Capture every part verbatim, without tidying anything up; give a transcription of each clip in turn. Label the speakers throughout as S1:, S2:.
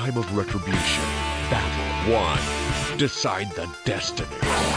S1: time of retribution. Battle one. Decide the destiny.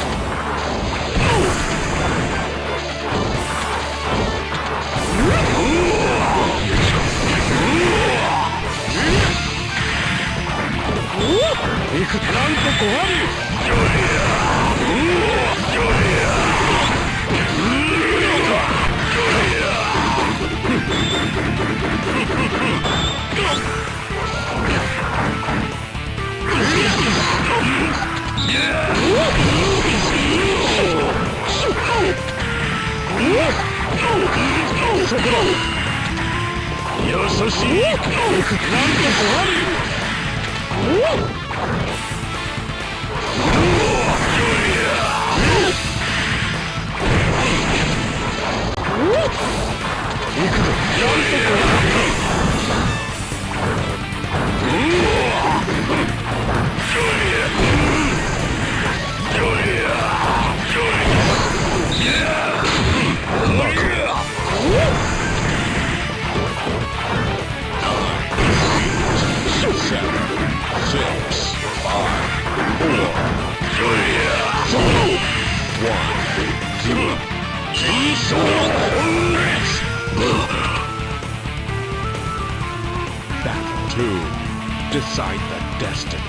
S1: Battle two. Decide the destiny.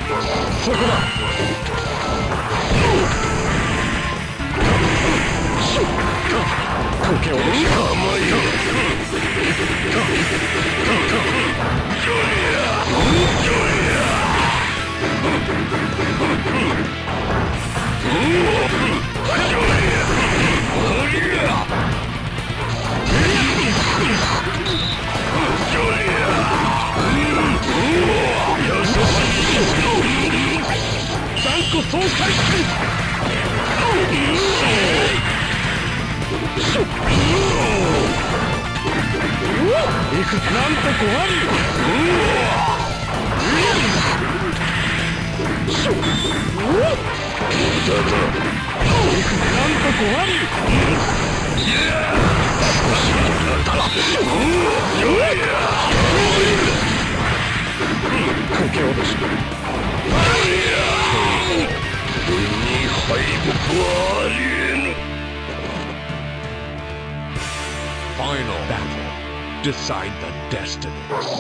S1: Final battle. Decide the destiny.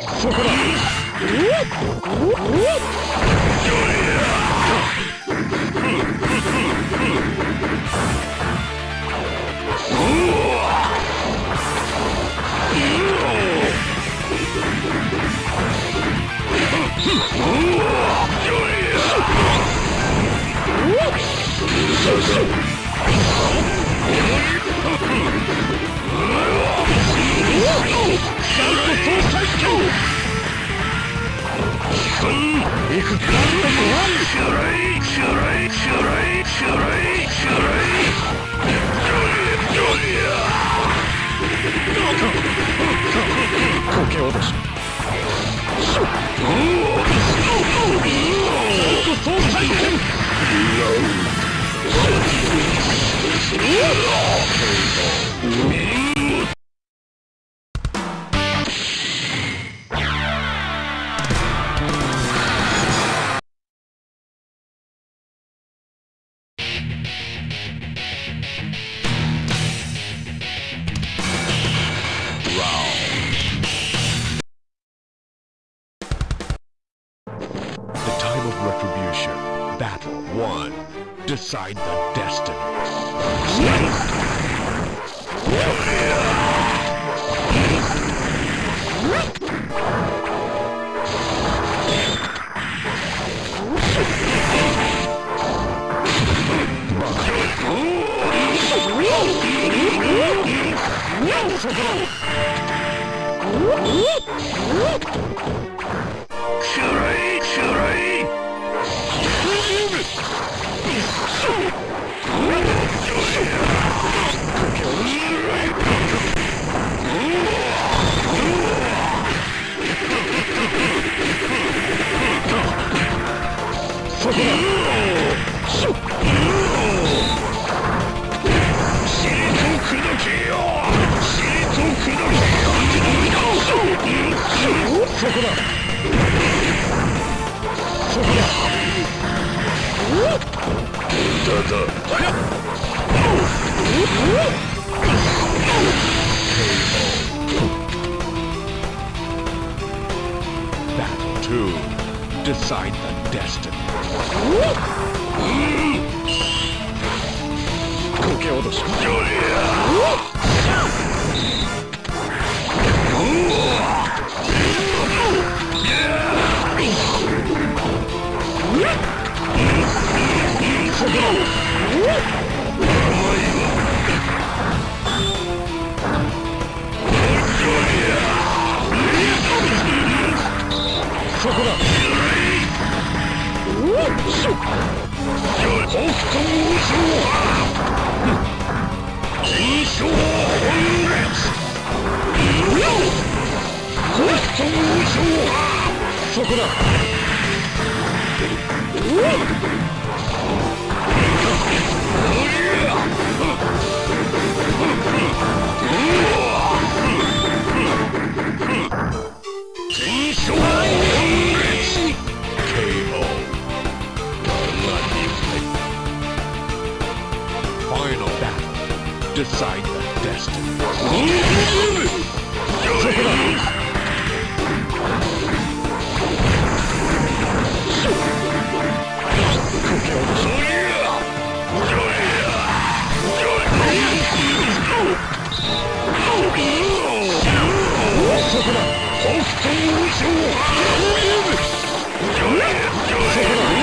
S1: Retribution. Battle one. Decide the destiny. Battle two. Decide the destiny.
S2: こけ落とし。そこだ。北斗無常金賞本列北斗無常そこだ。金賞本列 ケーオー
S1: Final battle. Decide the destiny.
S2: そこだ。こけ落とし。そこだ。北斗無常。そこだ。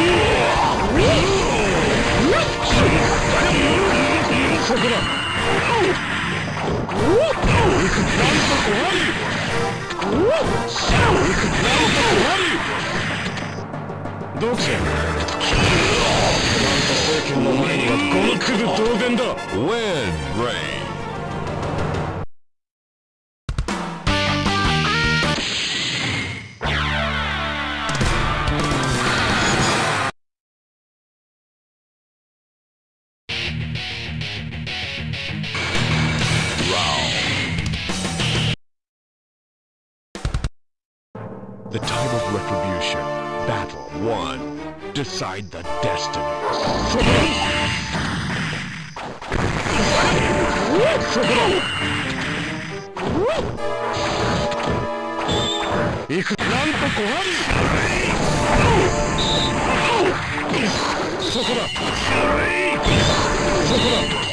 S2: そこだ。行くなんと終わり。行くなんと終わり。どっちや。なんと政権の前にはゴミくず当然だ。
S1: Win, Rain. The time of retribution. Battle one. Decide the destiny.
S2: そこだ。行くなんとこわり。そこだ。そこだ。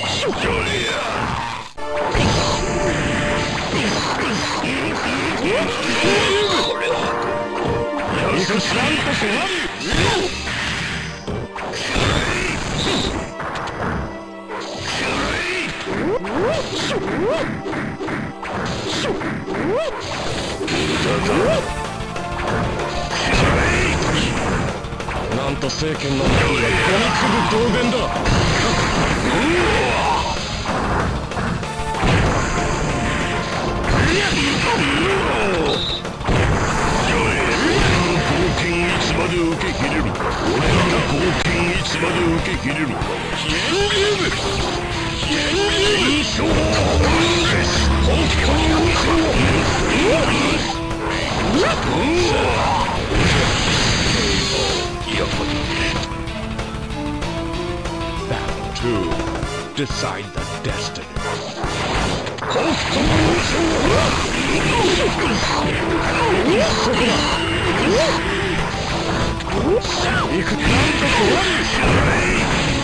S2: 行くなんとこわり。なんと政権の前にはゴミくず当然だ。貢献いつまで受け切れるか。俺の貢献いつまで受け切れるか。ヒエンリウムヒエンリウム金賞北斗無常。
S1: Battle two. Decide the destiny.
S2: 北斗無常。そこだ。行くなんとこわり。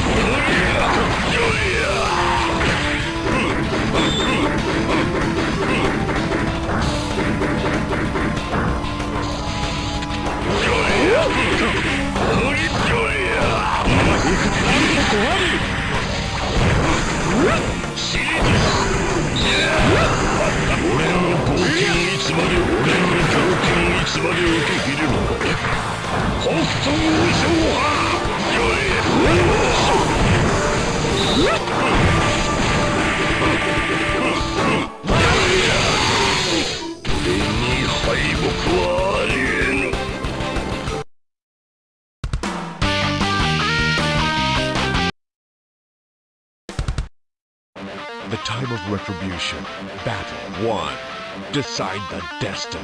S2: 俺の貢献いつまで俺の貢献いつまで受け切れるか。北斗無常派。俺に敗北はありえぬ。
S1: The time of retribution. Battle one. Decide the destiny.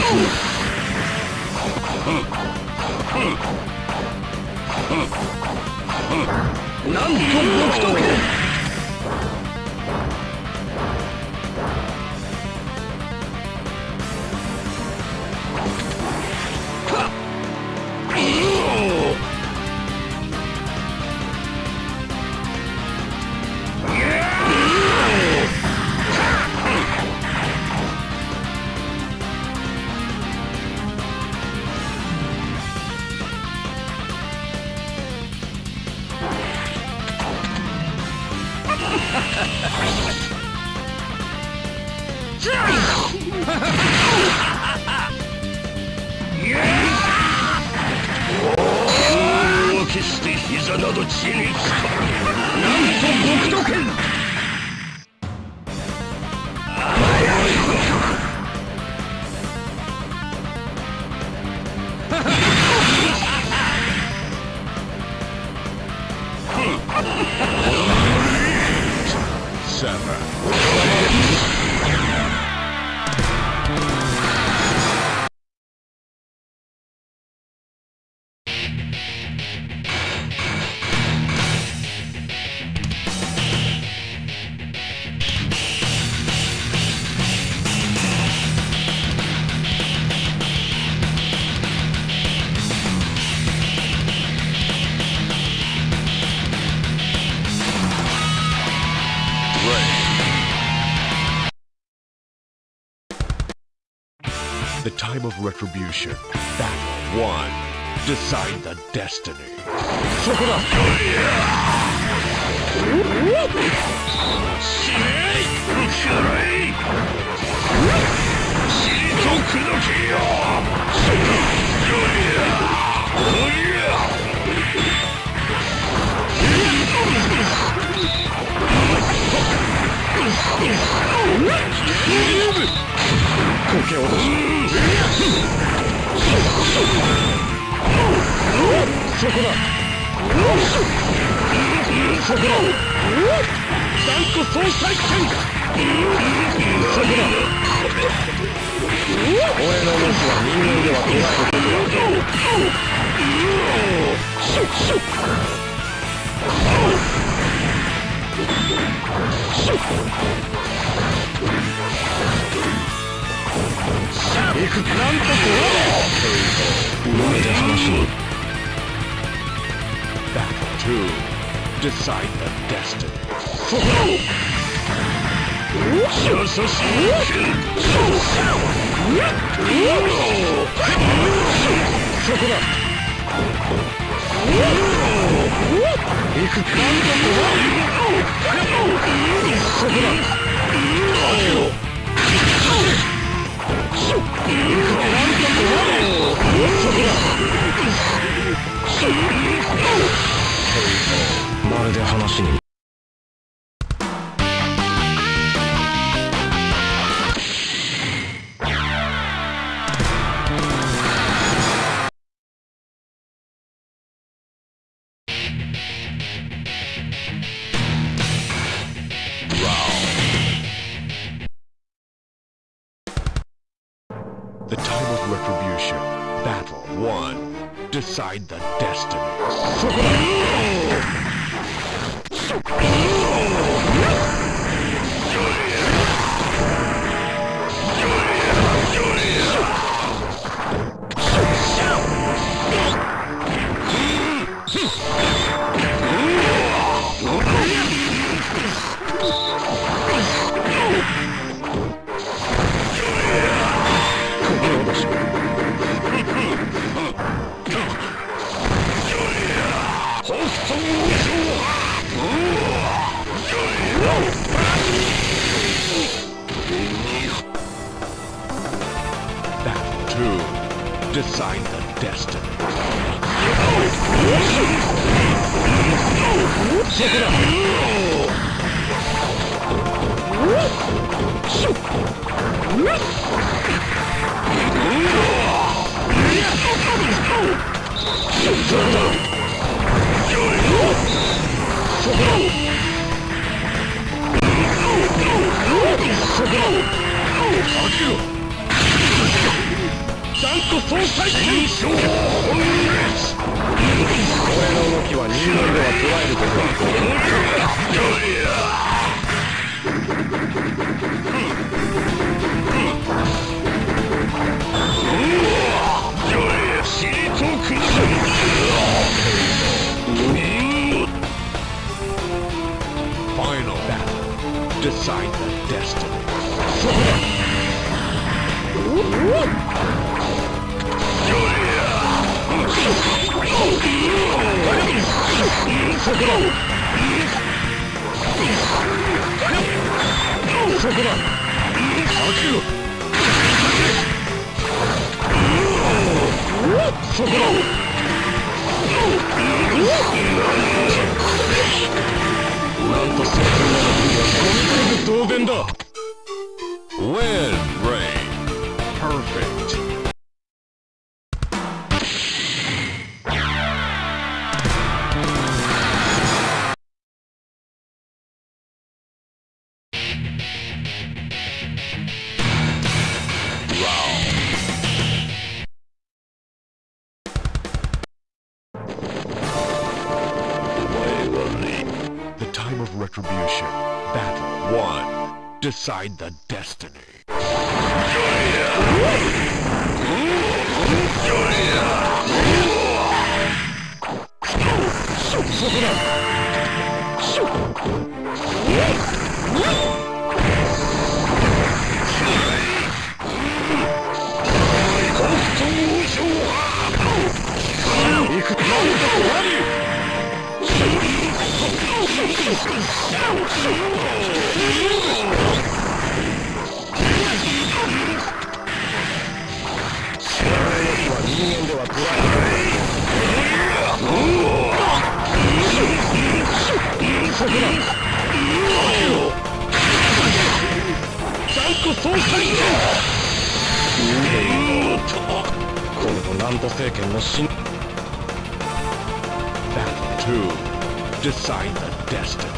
S2: うんなんと僕と決して膝など地につかぬ。なんと僕と剣
S1: The time of retribution. Battle one. Decide the destiny.
S2: そこだ。死ねい。くらい。死と砕けよ。こけ落としそこだそこだ断固総裁剣そこだ俺の動きは人間では捉えることはシュッシュッシュッ行くなんとこうまで話に
S1: Battle two. Decide the destiny.
S2: そこだ優しい剣そこだ行くなんとこうそこだ開けろまるで話に
S1: The time of retribution. Battle one. Decide the destiny.
S2: そこ
S1: Battle two. Decide the destiny.
S2: そこだ断固総裁剣俺の動きは人間
S3: では捉えることはごめん。
S1: Final battle. Decide the destiny.
S3: なんとせっかく当然だ。
S1: Win, Ray. Perfect. The time of retribution. Battle one. Decide the destiny. Battle two. Decide the destiny.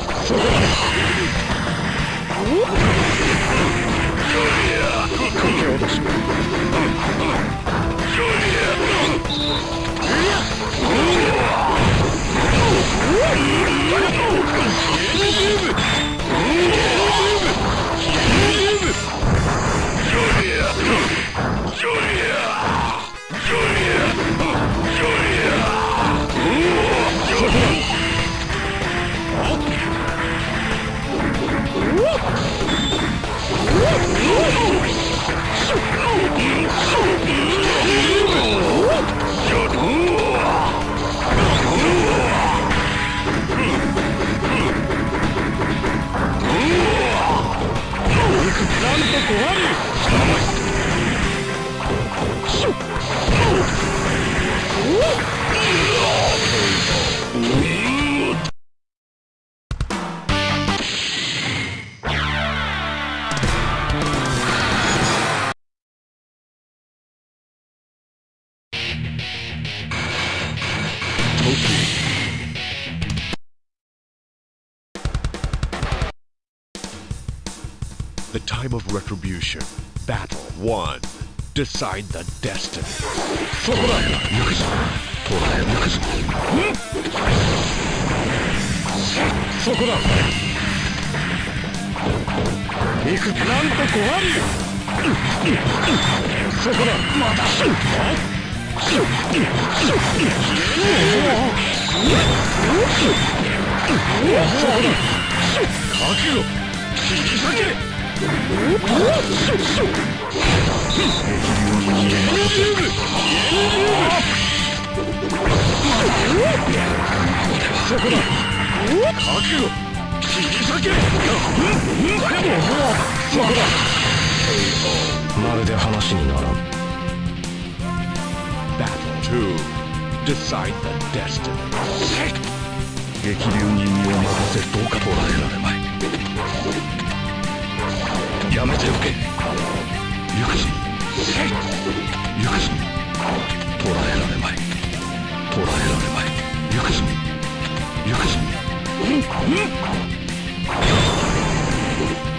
S1: The time of retribution. Battle one. Decide the destiny. Battle two. Decide the destiny.
S2: 激流に身を任せどうか捉えられまい。やめておけ。行くぞ。行くぞ。捉えられまい。捉えられまい。行くぞ。行くぞ。行くぞ。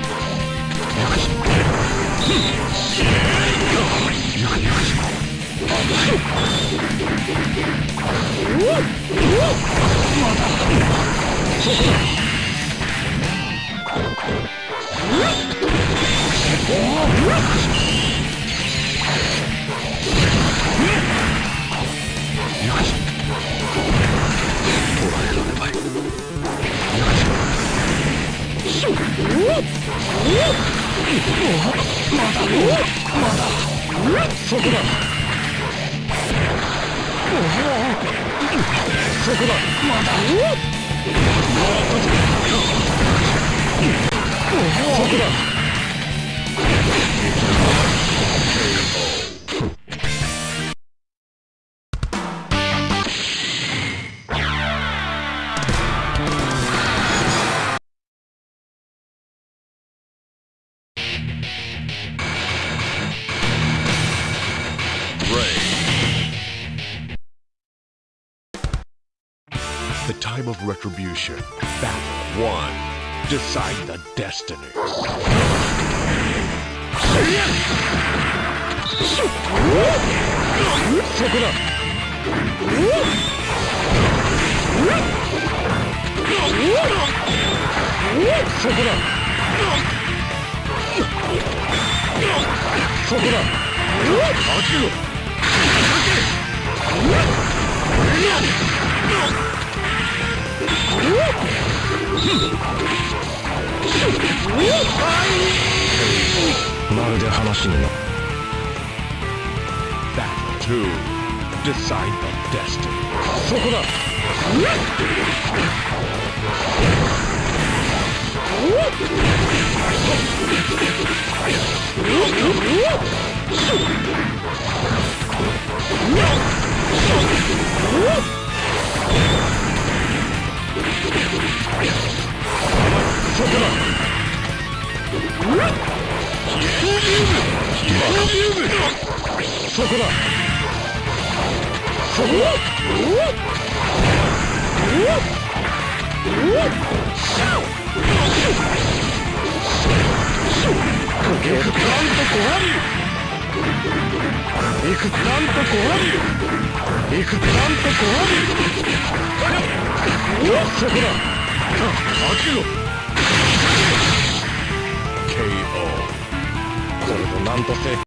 S2: 行く行くぞ。
S1: The time of retribution. Battle one. Decide the destiny. Battle two. Decide the destiny. K O. これでなんとせ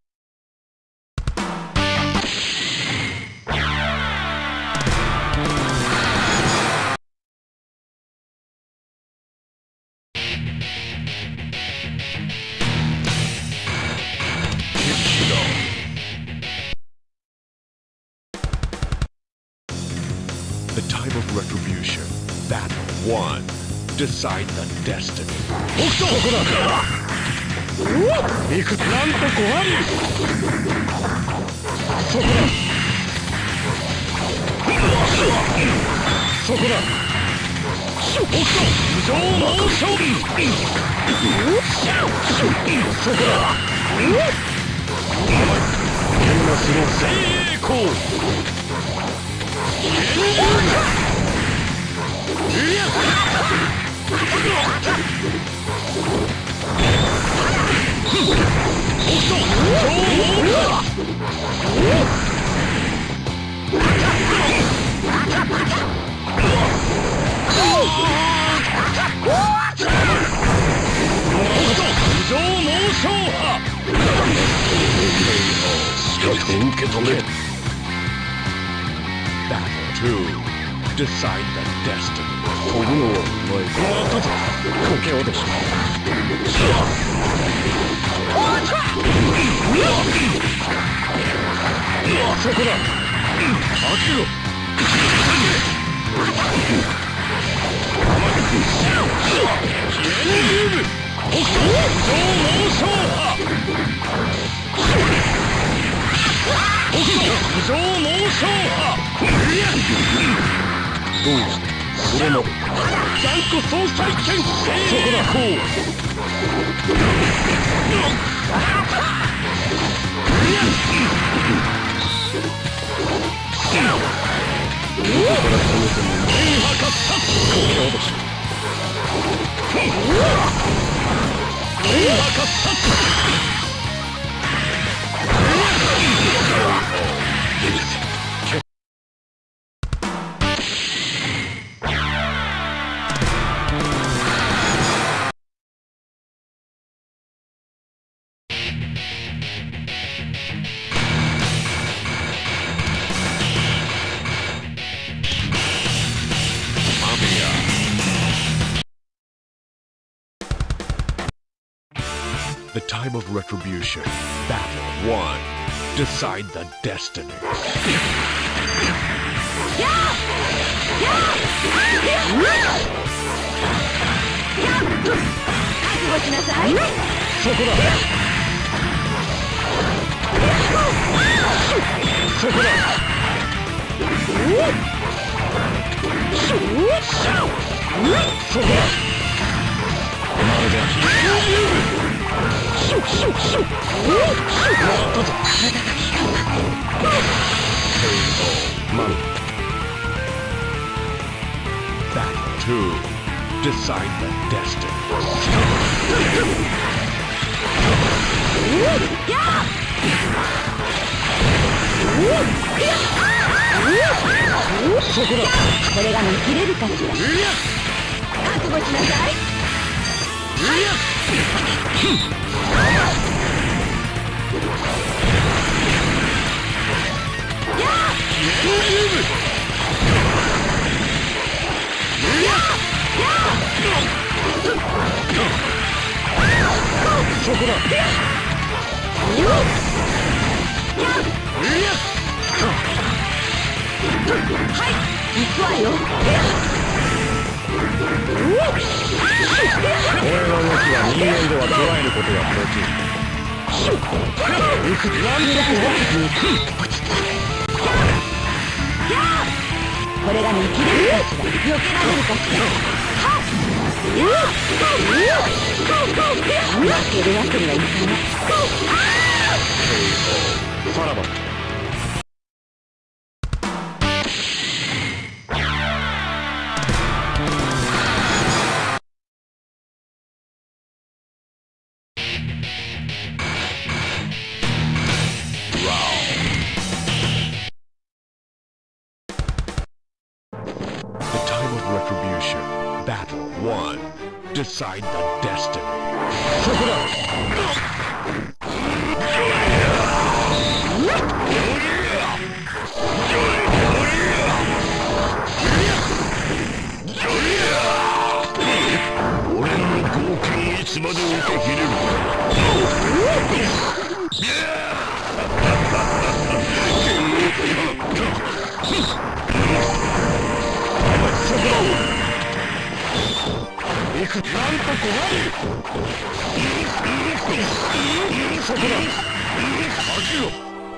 S1: The time of retribution. Battle one. Decide the destiny. Battle two. Decide the destiny. 飛ぶのはお前か。こけおでしまう。そこだ。開けろ。どうしたそれまで断固総裁権そこだこうどこから攻めても天破喝殺こけ落とし天破喝殺 The time of retribution. Battle one. Decide the destiny.
S4: 覚悟しなさい。
S3: そこだ。そこだ。そこだ。まるでやったぞ。マン。
S1: Battle two. Decide the destiny.
S3: そこだ。
S4: これが見切れるかしら。覚悟しなさい。
S3: そこだ。
S4: はい、行くわよ。
S3: 俺の動きは人間では捉えることができる。
S4: これが見切れるかしら。避けられるかしら。負けるわけにはいかない。
S3: さらば。
S1: Battle one. Decide the destiny.
S3: そこだ。
S2: 俺の貢献いつまで受け切れるか。なんと怖い。そこだ。開けろ。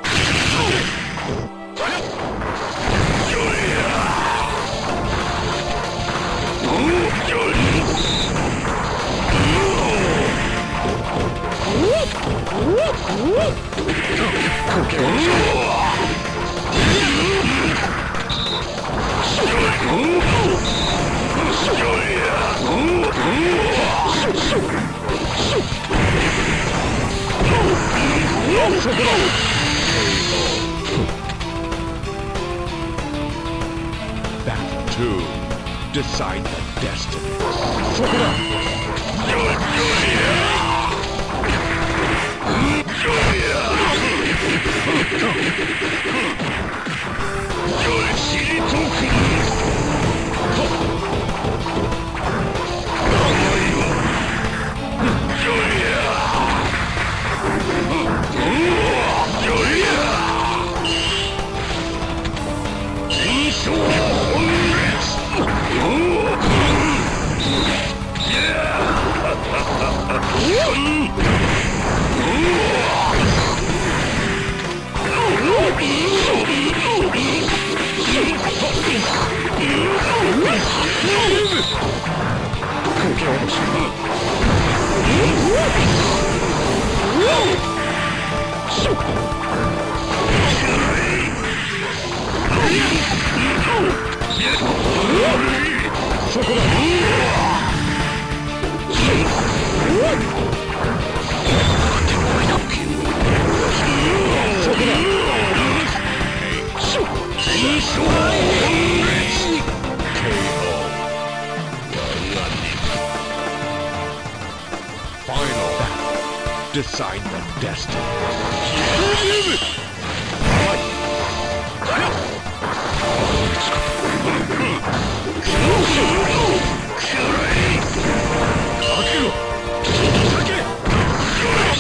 S1: Battle two. Decide the destiny.
S3: そこだ。
S1: Decide the destiny.
S2: Akiro!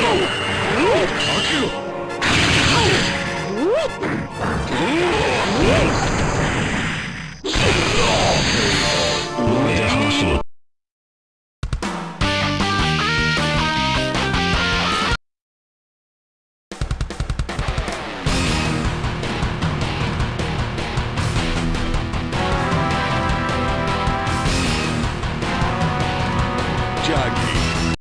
S1: Jaggi.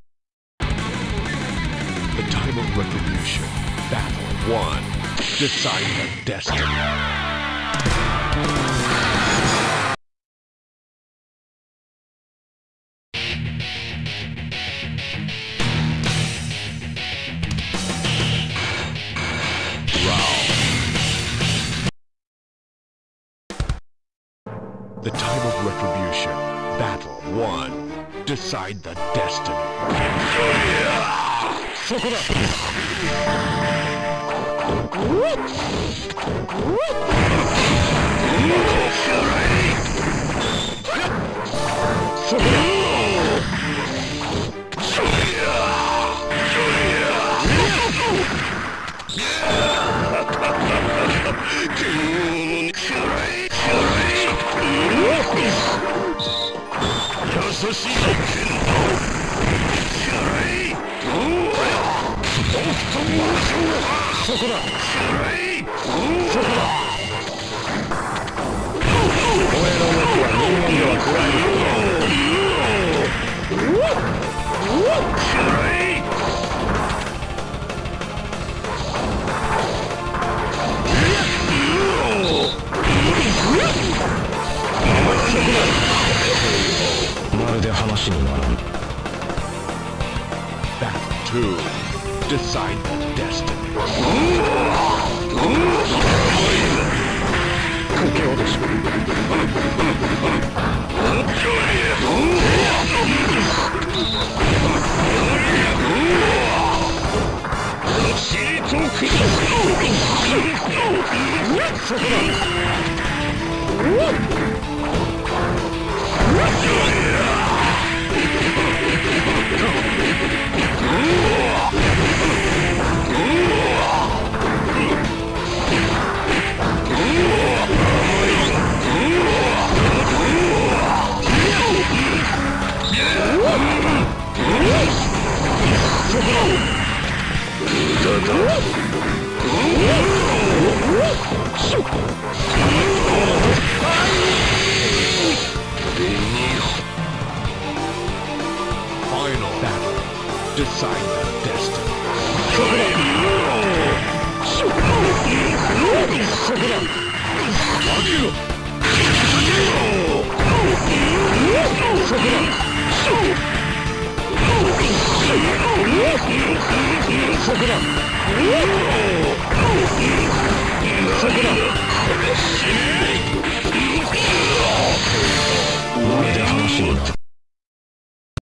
S1: The time of retribution. Battle one. Decide the destiny. The time of retribution. Battle one. Decide the destiny. そこだ。そこだ。優しい剣道。そこだ。そこだ。お前の動きは人間では食らえまるで話にならん。Battle two. Decide the destiny. こけ落とし。そこだ。Final battle. Decide the destiny. そこだ。そこだ。開けろ。そこだ。そこだ。そこだ。